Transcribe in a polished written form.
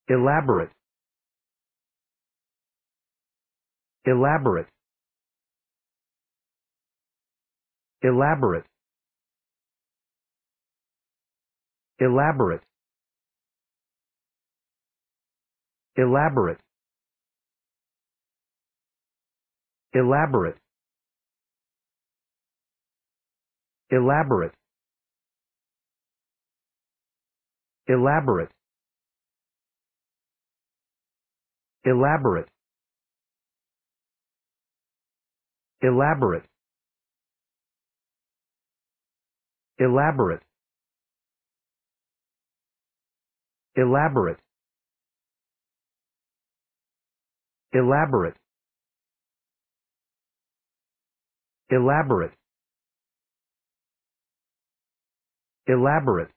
elaborate, elaborate, elaborate, elaborate, elaborate, elaborate, elaborate, elaborate, elaborate, elaborate, elaborate, elaborate, elaborate, elaborate, elaborate,